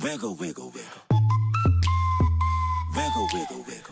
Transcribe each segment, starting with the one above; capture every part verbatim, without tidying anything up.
Wiggle, wiggle, wiggle. Wiggle, wiggle, wiggle.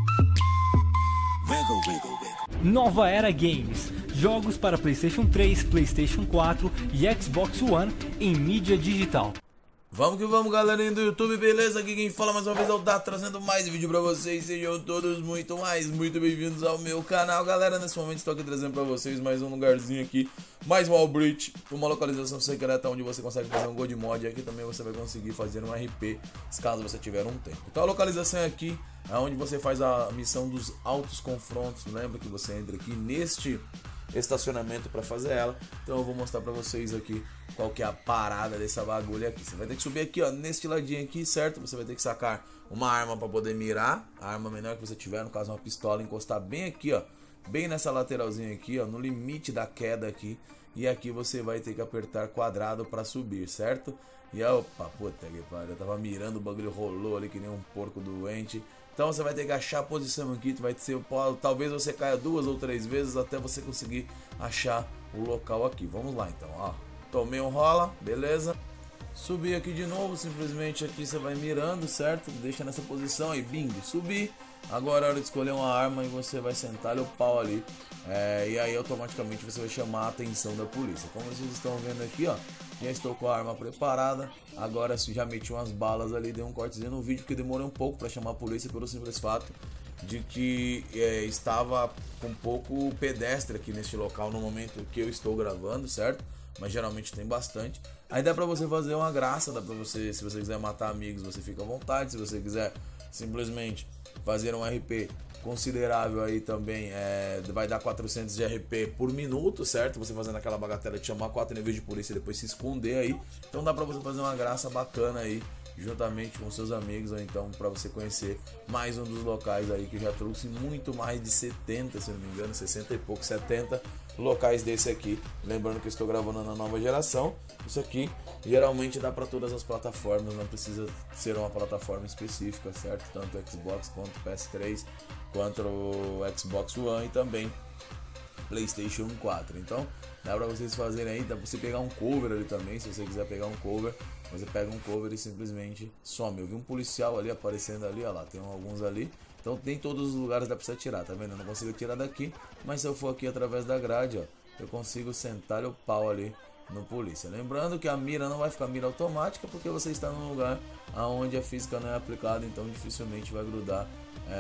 Wiggle, wiggle, wiggle. Nova Era Games. Jogos para PlayStation três, PlayStation quatro e Xbox One em mídia digital. Vamos que vamos, galerinha do YouTube, beleza? Aqui quem fala mais uma vez é o Dato, trazendo mais vídeo pra vocês. Sejam todos muito mais, muito bem-vindos ao meu canal. Galera, nesse momento estou aqui trazendo pra vocês mais um lugarzinho aqui, mais um Albrecht, uma localização secreta onde você consegue fazer um God Mod. E aqui também você vai conseguir fazer um R P, caso você tiver um tempo. Então a localização é aqui, é onde você faz a missão dos altos confrontos. Lembra que você entra aqui neste estacionamento para fazer ela. Então eu vou mostrar para vocês aqui qual que é a parada dessa bagulho aqui. Você vai ter que subir aqui, ó, neste ladinho aqui, certo? Você vai ter que sacar uma arma para poder mirar, a arma menor que você tiver, no caso uma pistola, encostar bem aqui, ó, bem nessa lateralzinha aqui, ó, no limite da queda aqui. E aqui você vai ter que apertar quadrado para subir, certo? E opa, puta que pariu, eu tava mirando, o bagulho rolou ali que nem um porco doente. Então você vai ter que achar a posição aqui, tu vai ser, talvez você caia duas ou três vezes até você conseguir achar o local aqui. Vamos lá então, ó. Tomei um rola, beleza. Subi aqui de novo, simplesmente aqui você vai mirando, certo? Deixa nessa posição aí, bing, subir. Agora é hora de escolher uma arma e você vai sentar o pau ali. É, e aí automaticamente você vai chamar a atenção da polícia. Como vocês estão vendo aqui, ó, já estou com a arma preparada. Agora já meti umas balas ali, dei um cortezinho no vídeo que demorou um pouco para chamar a polícia pelo simples fato de que é, estava com pouco pedestre aqui neste local no momento que eu estou gravando, certo? Mas geralmente tem bastante. Aí dá pra você fazer uma graça, dá pra você, se você quiser matar amigos, você fica à vontade. Se você quiser simplesmente fazer um R P considerável aí também, é, vai dar quatrocentos de R P por minuto, certo? Você fazendo aquela bagatela de chamar quatro níveis de polícia e depois se esconder aí. Então dá pra você fazer uma graça bacana aí, juntamente com seus amigos, ou então para você conhecer mais um dos locais aí que eu já trouxe muito mais de setenta, se não me engano, sessenta e pouco, setenta locais desse aqui. Lembrando que eu estou gravando na nova geração. Isso aqui geralmente dá para todas as plataformas, não precisa ser uma plataforma específica, certo? Tanto Xbox quanto P S três, quanto o Xbox One e também PlayStation quatro. Então dá pra vocês fazerem aí, dá pra você pegar um cover ali também. Se você quiser pegar um cover, você pega um cover e simplesmente some. Eu vi um policial ali aparecendo ali, ó lá, tem alguns ali. Então tem todos os lugares, dá pra você tirar, tá vendo? Eu não consigo tirar daqui, mas se eu for aqui através da grade, ó, eu consigo sentar o pau ali no polícia. Lembrando que a mira não vai ficar mira automática, porque você está num lugar onde a física não é aplicada, então dificilmente vai grudar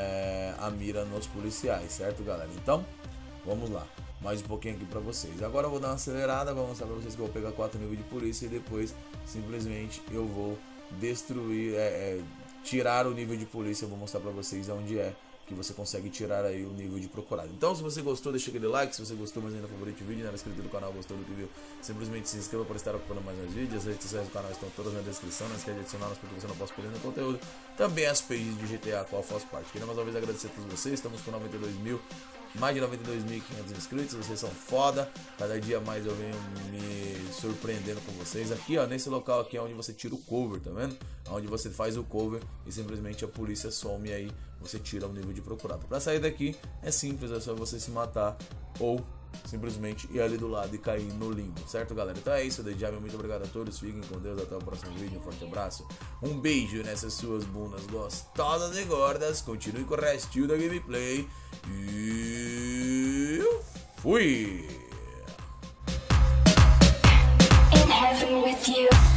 é, a mira nos policiais, certo, galera? Então vamos lá, mais um pouquinho aqui pra vocês. Agora eu vou dar uma acelerada, vou mostrar pra vocês que eu vou pegar quatro níveis de polícia e depois simplesmente eu vou destruir, é, é, tirar o nível de polícia. Eu vou mostrar pra vocês onde é que você consegue tirar aí o nível de procurado. Então se você gostou, deixa aquele like. Se você gostou, mas ainda favorito o vídeo, não era inscrito no canal, gostou do vídeo, simplesmente se inscreva para estar ocupando mais meus vídeos. As redes sociais do canal estão todas na descrição, não esquece de adicioná-las porque você não pode perder no conteúdo. Também as pages de G T A, qual faz parte. Queria mais uma vez agradecer a todos vocês, estamos com noventa e dois mil, mais de noventa e dois mil e quinhentos inscritos, vocês são foda. Cada dia mais eu venho me surpreendendo com vocês. Aqui, ó, nesse local aqui é onde você tira o cover, tá vendo? Onde você faz o cover e simplesmente a polícia some aí, você tira o nível de procurado. Para sair daqui é simples, é só você se matar ou simplesmente ir ali do lado e cair no limbo, certo, galera? Então é isso, desde já, muito obrigado a todos, fiquem com Deus, até o próximo vídeo, um forte abraço, um beijo nessas suas bundas gostosas e gordas, continue com o restinho da gameplay e fui! In heaven with you.